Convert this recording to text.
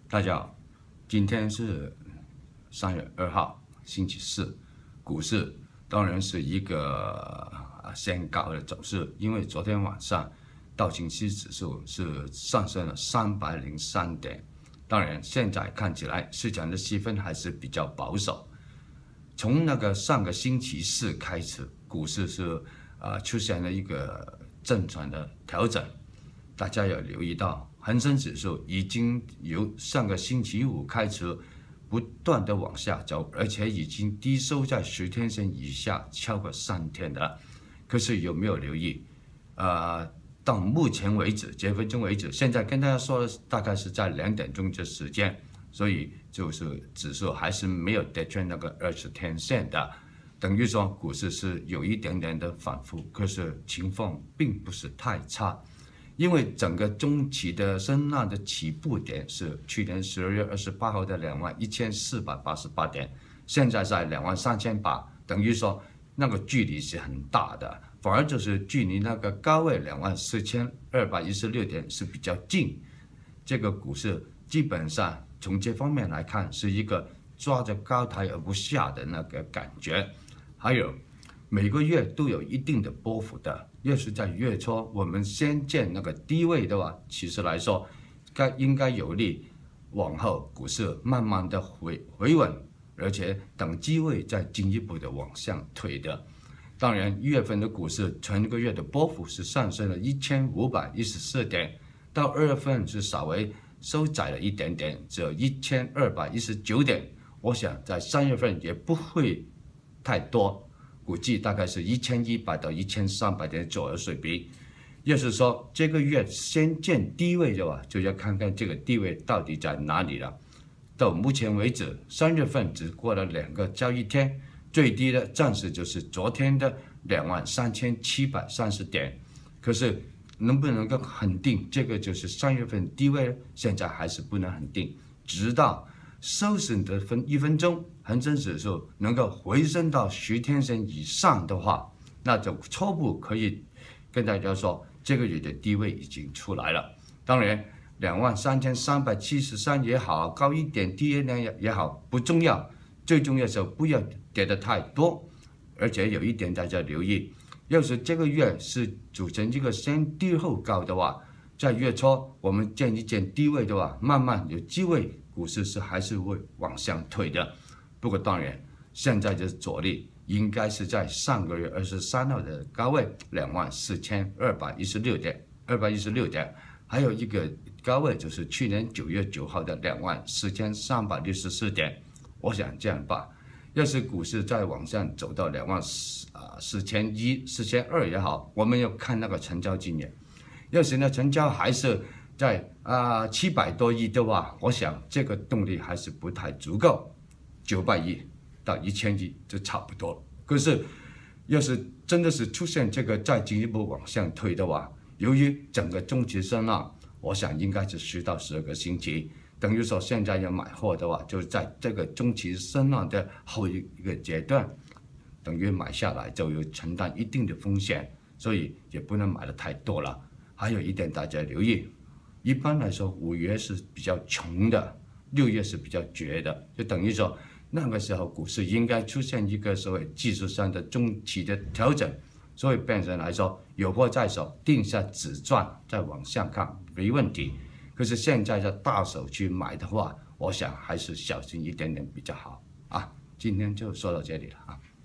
大家好，今天是3月2号，星期四，股市当然是一个先高的走势，因为昨天晚上道琼斯指数是上升了303点，当然现在看起来市场的气氛还是比较保守。从那个上个星期四开始，股市是出现了一个正常的调整，大家有留意到。恒生指数已经由上个星期五开始不断的往下走，而且已经低收在10天线以下超过3天的了。可是有没有留意？到目前为止，截分钟为止，现在跟大家说的大概是在2点钟的时间，所以就是指数还是没有跌穿那个20天线的，等于说股市是有一点点的反复，可是情况并不是太差。因为整个中期的升浪的起步点是去年12月28号的21,488点，现在在23,800，等于说那个距离是很大的，反而就是距离那个高位24,216点是比较近。这个股市基本上从这方面来看，是一个抓着高台而不下的那个感觉。还有每个月都有一定的波幅的，越是在月初我们先见那个低位的话，其实来说应该有利往后股市慢慢的回稳，而且等机会再进一步的往上推的。当然1月份的股市全个月的波幅是上升了1514点，到2月份是稍微收窄了一点点，只有1219点。我想在3月份也不会太多，估计大概是1100到1300点左右水平。要是说这个月先见低位的话，就要看看这个低位到底在哪里了。到目前为止，3月份只过了2个交易天，最低的暂时就是昨天的23,730点。可是能不能够肯定这个就是3月份低位呢？现在还是不能肯定，直到收市的1分钟，恒生指数能够回升到10天线以上的话，那就初步可以跟大家说，这个月的低位已经出来了。当然23,373也好，高一点低一点也好，不重要，最重要是不要跌得太多。而且有一点大家留意，要是这个月是组成这个先低后高的话，在月初我们见一见低位的话，慢慢有机会股市是还是会往上推的。不过当然现在的阻力应该是在上个月23号的高位24,216点，还有一个高位就是去年9月9号的24,364点。我想这样吧，要是股市再往上走到24,100、4,200也好，我们要看那个成交金额。要是呢成交还是在700多亿的话，我想这个动力还是不太足够，900亿到1000亿就差不多了。可是要是真的是出现这个再进一步往上推的话，由于整个中期升浪，我想应该是10到12个星期，等于说现在要买货的话，就是在这个中期升浪的后一个阶段，等于买下来就有承担一定的风险，所以也不能买的太多了。还有一点大家留意，一般来说5月是比较穷的，6月是比较绝的，就等于说那个时候股市应该出现一个所谓技术上的中期的调整，所以变成来说有货在手，定下止赚再往上看没问题。可是现在要大手去买的话，我想还是小心一点点比较好啊。今天就说到这里了啊。